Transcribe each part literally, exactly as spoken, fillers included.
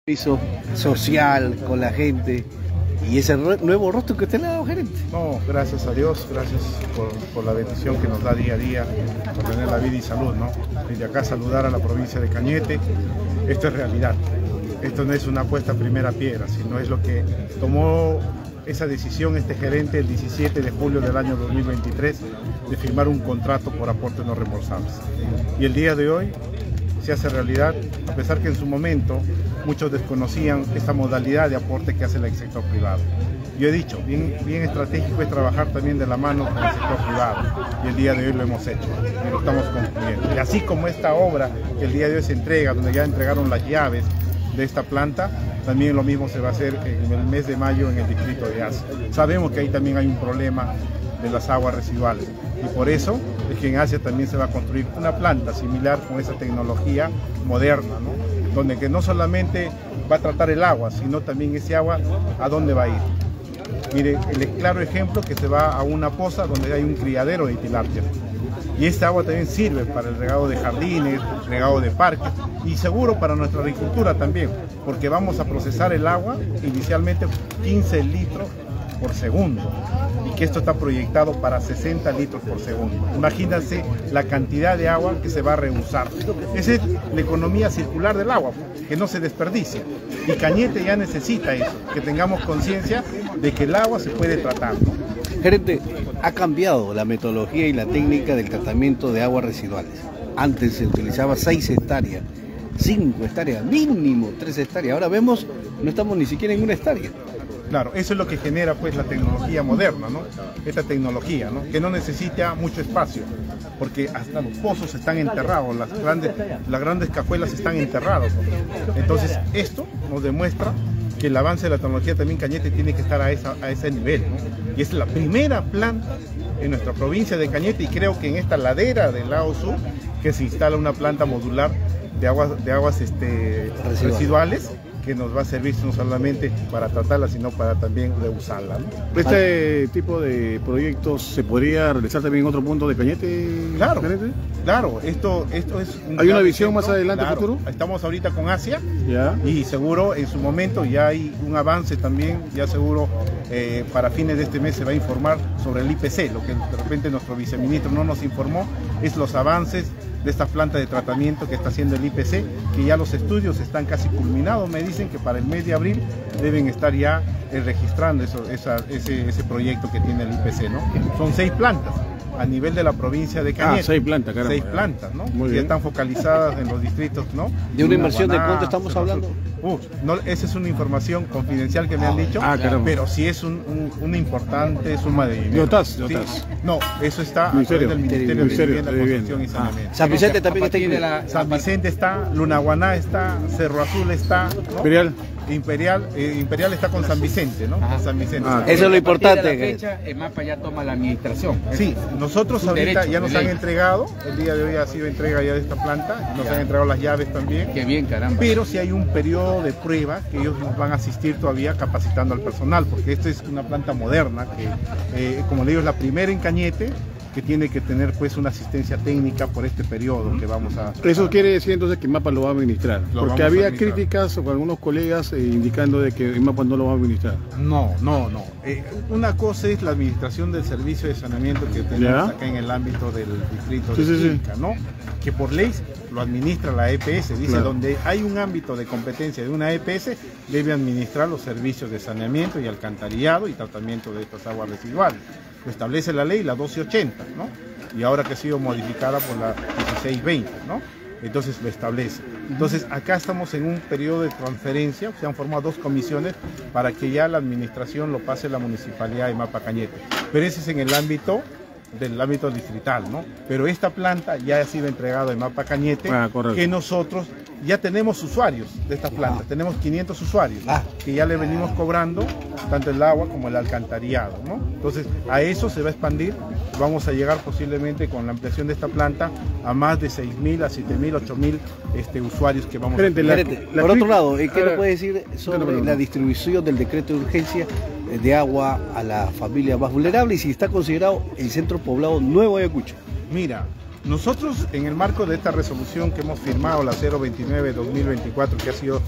Piso social con la gente y ese nuevo rostro que usted le ha dado, gerente. No, gracias a Dios, gracias por, por la bendición que nos da día a día, por tener la vida y salud, ¿no? Desde acá saludar a la provincia de Cañete. Esto es realidad, esto no es una apuesta a primera piedra, sino es lo que tomó esa decisión este gerente el diecisiete de julio del año dos mil veintitrés de firmar un contrato por aportes no reembolsables. Y el día de hoy se hace realidad, a pesar que en su momento muchos desconocían esta modalidad de aporte que hace el sector privado. Yo he dicho, bien, bien estratégico es trabajar también de la mano con el sector privado, y el día de hoy lo hemos hecho, y lo estamos concluyendo. Y así como esta obra que el día de hoy se entrega, donde ya entregaron las llaves de esta planta, también lo mismo se va a hacer en el mes de mayo en el distrito de Asia. Sabemos que ahí también hay un problema de las aguas residuales, y por eso es que en Asia también se va a construir una planta similar con esa tecnología moderna, ¿no? Donde que no solamente va a tratar el agua, sino también ese agua a dónde va a ir. Mire, el claro ejemplo que se va a una poza donde hay un criadero de tilapia, y esta agua también sirve para el regado de jardines, regado de parques, y seguro para nuestra agricultura también, porque vamos a procesar el agua inicialmente quince litros por segundo, y que esto está proyectado para sesenta litros por segundo. Imagínense la cantidad de agua que se va a reusar. Esa es la economía circular del agua, que no se desperdicia. Y Cañete ya necesita eso, que tengamos conciencia de que el agua se puede tratar, ¿no? Gerente, ha cambiado la metodología y la técnica del tratamiento de aguas residuales. Antes se utilizaba seis hectáreas, cinco hectáreas, mínimo tres hectáreas. Ahora vemos, no estamos ni siquiera en una hectárea. Claro, eso es lo que genera pues la tecnología moderna, ¿no? Esta tecnología, ¿no? Que no necesita mucho espacio, porque hasta los pozos están enterrados, las grandes, las grandes cajuelas están enterradas, ¿no? Entonces esto nos demuestra que el avance de la tecnología también Cañete tiene que estar a, esa, a ese nivel, ¿no? Y es la primera planta en nuestra provincia de Cañete, y creo que en esta ladera del lado sur que se instala una planta modular de aguas, de aguas este, Residual. residuales, que nos va a servir no solamente para tratarla, sino para también reusarla, ¿no? ¿Este tipo de proyectos se podría realizar también en otro punto de Cañete? Claro, Cañete? claro, esto, esto es un ¿Hay una visión ejemplo, más adelante, claro, futuro? Estamos ahorita con Asia, ¿Ya? Y seguro en su momento ya hay un avance también, ya seguro eh, para fines de este mes se va a informar sobre el I P C. Lo que de repente nuestro viceministro no nos informó es los avances de esta planta de tratamiento que está haciendo el I P C, que ya los estudios están casi culminados. Me dicen que para el mes de abril deben estar ya eh, registrando eso, esa, ese, ese proyecto que tiene el I P C, ¿no? Son seis plantas a nivel de la provincia de Cañete. Ah, seis plantas, caramba. Seis plantas, ¿no? Muy que bien. Están focalizadas en los distritos, ¿no? ¿De una inversión de cuánto estamos hablando? Uh, no, esa es una información confidencial que me ah, han dicho, ah, pero sí es un, un, una importante suma de dinero. ¿De OTAS? ¿Sí? ¿De OTAS? No, eso está a Ministerio, través del Ministerio, Ministerio de Vivienda, de Vivienda. Construcción y Saneamiento. Ah. San Vicente también está de la, San Vicente está, Lunaguaná está, Cerro Azul está, ¿no? Imperial. Imperial, eh, Imperial está con San Vicente, ¿no? Ajá. San Vicente. Ah, eso es lo importante. A partir de la fecha, el mapa ya toma la administración. Sí, nosotros Es un ahorita derecho, ya nos de han ley. entregado, el día de hoy ha sido entrega ya de esta planta, nos Ya. han entregado las llaves también. Qué bien, caramba. Pero sí hay un periodo de prueba que ellos nos van a asistir todavía capacitando al personal, porque esta es una planta moderna que, eh, como le digo, es la primera en Cañete, que tiene que tener pues una asistencia técnica por este periodo que vamos a... Eso a, quiere decir entonces que INMAPA lo va a administrar, Lo porque vamos a había administrar. críticas o algunos colegas eh, indicando de que INMAPA no lo va a administrar. No, no, no. Eh, una cosa es la administración del servicio de saneamiento que tenemos ¿Ya? acá en el ámbito del distrito Sí, de sí, sí. Quinca, ¿no? Que por ley lo administra la E P S, dice, Claro. donde hay un ámbito de competencia de una E P S, debe administrar los servicios de saneamiento y alcantarillado y tratamiento de estas aguas residuales. Lo establece la ley, la doce ochenta, ¿no? Y ahora que ha sido modificada por la dieciséis veinte, ¿no? Entonces lo establece. Entonces acá estamos en un periodo de transferencia, se han formado dos comisiones para que ya la administración lo pase la municipalidad de Mapa Cañete. Pero ese es en el ámbito del ámbito distrital, ¿no? Pero esta planta ya ha sido entregada en Mapa Cañete, Ah, correcto. que nosotros ya tenemos usuarios de esta planta, tenemos quinientos usuarios, Ah. que ya le venimos cobrando tanto el agua como el alcantarillado, ¿no? Entonces a eso se va a expandir, vamos a llegar posiblemente con la ampliación de esta planta a más de seis mil, a siete mil, ocho mil este, usuarios que vamos Gerente, a la- tener. Gerente, la por otro cri- lado, ¿qué Ah, nos puede decir sobre no, no, no. la distribución del decreto de urgencia de agua a la familia más vulnerable y si está considerado el centro poblado Nuevo Ayacucho? Mira, Nosotros, en el marco de esta resolución que hemos firmado, la cero veintinueve dos mil veinticuatro, que ha sido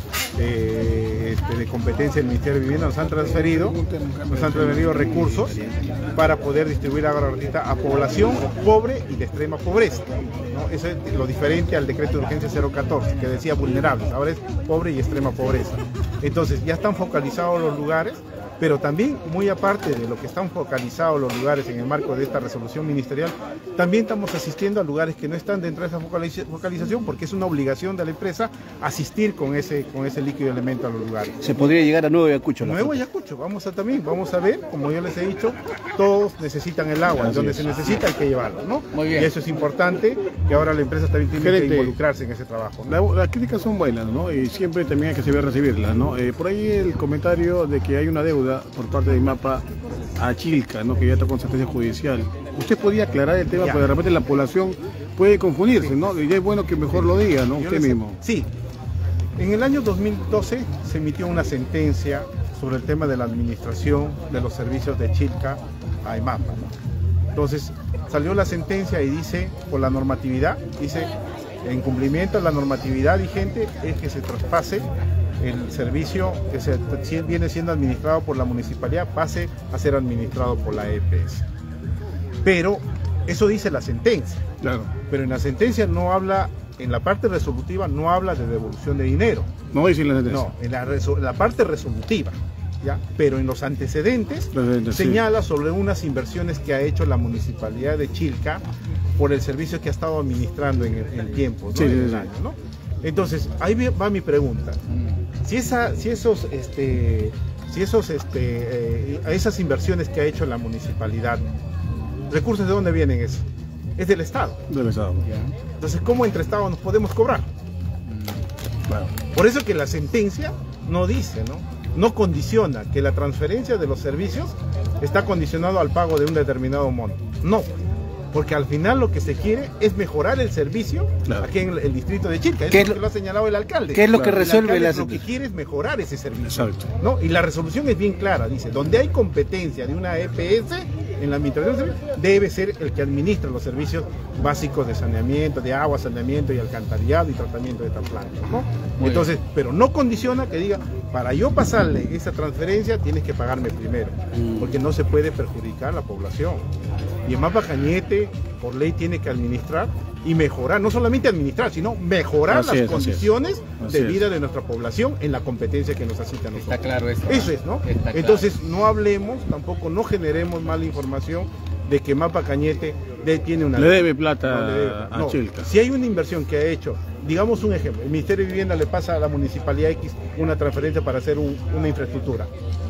eh, este, de competencia del Ministerio de Vivienda, nos han transferido, nos han transferido recursos para poder distribuir agua gratuita a población pobre y de extrema pobreza, ¿no? Eso es lo diferente al decreto de urgencia cero catorce, que decía vulnerables, ahora es pobre y extrema pobreza. Entonces, ya están focalizados los lugares, pero también, muy aparte de lo que están focalizados los lugares en el marco de esta resolución ministerial, también estamos asistiendo a lugares que no están dentro de esa focaliz focalización, porque es una obligación de la empresa asistir con ese, con ese líquido elemento a los lugares. Se podría llegar a Nuevo Ayacucho. Nuevo Ayacucho, vamos a también, vamos a ver, como yo les he dicho, todos necesitan el agua, donde se necesita hay que llevarlo, ¿no? Muy bien. Y eso es importante, que ahora la empresa también tiene Gerente, que involucrarse en ese trabajo, ¿no? La- las críticas son buenas, ¿no? Y siempre también hay que saber recibirlas, ¿no? Eh, por ahí el comentario de que hay una deuda por parte de IMAPA a Chilca, ¿no? Que ya está con sentencia judicial. ¿Usted podría aclarar el tema? Ya. Porque de repente la población puede confundirse, ¿no? Y es bueno que mejor lo diga, ¿no? Yo Usted les- mismo. Sí. En el año dos mil doce se emitió una sentencia sobre el tema de la administración de los servicios de Chilca a IMAPA, ¿no? Entonces salió la sentencia y dice, por la normatividad, dice, en cumplimiento de la normatividad vigente es que se traspase el servicio que se, si viene siendo administrado por la municipalidad, pase a ser administrado por la E P S. Pero eso dice la sentencia. Claro. Pero en la sentencia no habla, en la parte resolutiva no habla de devolución de dinero. No dice la sentencia. No, en la, resol- en la parte resolutiva, ¿ya? Pero en los antecedentes Antecedentes, sí. señala sobre unas inversiones que ha hecho la municipalidad de Chilca por el servicio que ha estado administrando en el, en el tiempo, ¿no? Sí, en sí, el sí. año, ¿no? Entonces, ahí va mi pregunta. Si, esa, si esos, este, si esos, este, eh, esas inversiones que ha hecho la municipalidad, ¿recursos de dónde vienen eso? Es del Estado. Del Estado. Entonces, ¿cómo entre Estados nos podemos cobrar? Claro. Por eso que la sentencia no dice, ¿no? No condiciona que la transferencia de los servicios está condicionado al pago de un determinado monto. No, porque al final lo que se quiere es mejorar el servicio, claro, aquí en el distrito de Chilca. ¿Qué es lo que lo ha señalado el alcalde. ¿Qué es lo Claro, que resuelve el la alcalde Lo que quiere es mejorar ese servicio. Exacto. ¿No? Y la resolución es bien clara, dice, donde hay competencia de una E P S en la administración del servicio, debe ser el que administra los servicios básicos de saneamiento, de agua, saneamiento y alcantarillado y tratamiento de estas plantas, ¿no? Muy Entonces, bien. Pero no condiciona que diga, para yo pasarle esa transferencia tienes que pagarme primero, porque no se puede perjudicar a la población. Y IMAPA Cañete, por ley, tiene que administrar y mejorar, no solamente administrar, sino mejorar Así las es, así condiciones es. Así de vida es. de nuestra población en la competencia que nos asiste a nosotros. Está claro eso. Eso es, ¿no? Está claro. Entonces, no hablemos, tampoco no generemos mala información de que IMAPA Cañete de, tiene una... Le debe plata No, le debe. a No, Chilca. Si hay una inversión que ha hecho, digamos un ejemplo, el Ministerio de Vivienda le pasa a la Municipalidad X una transferencia para hacer un- una infraestructura.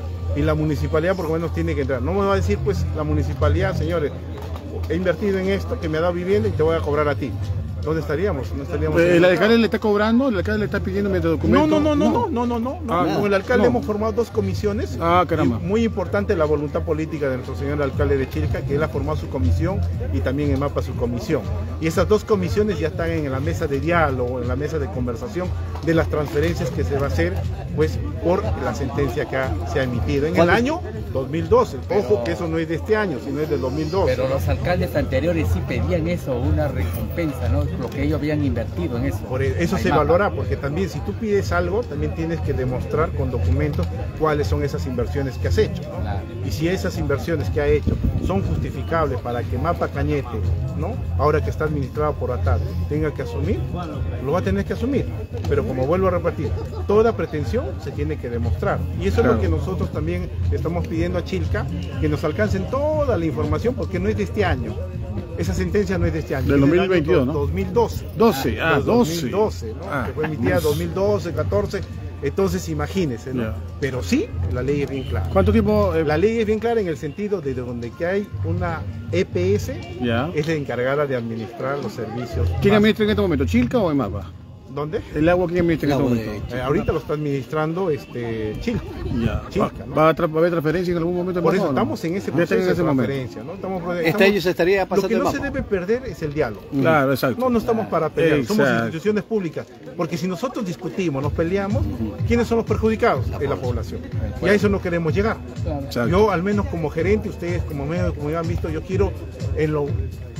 Y la municipalidad por lo menos tiene que entrar. No me va a decir, pues, la municipalidad, señores, he invertido en esto, que me ha dado vivienda y te voy a cobrar a ti. ¿Dónde estaríamos? No estaríamos ¿El en el alcalde le está cobrando? ¿El alcalde le está pidiendo mediante documento? No, no, no, no, no, no, no, no. Ah, Con el alcalde no. hemos formado dos comisiones. Ah, caramba. Y muy importante la voluntad política de nuestro señor alcalde de Chilca, que él ha formado su comisión y también IMAPA su comisión. Y esas dos comisiones ya están en la mesa de diálogo, en la mesa de conversación de las transferencias que se va a hacer, pues, por la sentencia que ha- se ha emitido en el año dos mil doce. Ojo que eso no es de este año, sino es del dos mil doce. Pero los alcaldes anteriores sí pedían eso, una recompensa, ¿no? Lo que ellos habían invertido en eso. Por e- eso Hay se mapa. valora, porque también si tú pides algo, también tienes que demostrar con documentos cuáles son esas inversiones que has hecho, ¿no? Claro. Y si esas inversiones que ha hecho son justificables para que Mapa Cañete, ¿no? Ahora que está administrado por A T A D, tenga que asumir, lo va a tener que asumir. Pero como vuelvo a repetir, toda pretensión se tiene que demostrar. Y eso Claro. es lo que nosotros también estamos pidiendo a Chilca, que nos alcancen toda la información, porque no es de este año. Esa sentencia no es de este año. Del es dos mil año veintidós, do- ¿no? dos mil doce. doce, ah, Del doce. dos mil doce, ¿no? Ah, que fue emitida dos mil doce, catorce. Entonces, imagínense, ¿no? Ya. Pero sí, la ley es bien clara. ¿Cuánto tiempo? eh, La ley es bien clara en el sentido de donde que hay una E P S, Ya. es la encargada de administrar los servicios. ¿Quién básicos. administra en este momento? ¿Chilca o IMAPA? ¿Dónde? ¿El agua quién administra en El este agua momento? Eh, ahorita lo está administrando este Chilca. Ya. Chilca, ¿Va, ¿no? va a, tra- va a haber transferencia en algún momento? Por más, eso o no? estamos en ese Ya proceso están en ese de momento. transferencia, ¿no? Estamos, Este estamos- año se estaría Lo pasando que el no mapa. se debe perder es el diálogo. Claro, exacto. No, no estamos para pelear, somos Exacto. instituciones públicas. Porque si nosotros discutimos, nos peleamos, ¿quiénes son los perjudicados? Es la población. Y a eso no queremos llegar. Exacto. Yo, al menos como gerente, ustedes como medios, como ya han visto, yo quiero en lo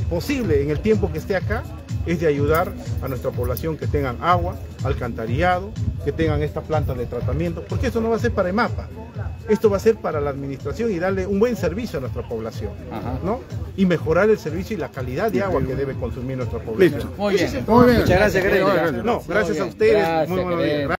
posible en el tiempo que esté acá es de ayudar a nuestra población que tengan agua, alcantarillado, que tengan esta planta de tratamiento, porque esto no va a ser para EMAPA, esto va a ser para la administración y darle un buen servicio a nuestra población, ¿no? Y mejorar el servicio y la calidad de agua que debe consumir nuestra población. Listo. Muy bien. Muy bien. Muchas gracias, gerente. No, gracias a ustedes. Gracias, Muy buenos días.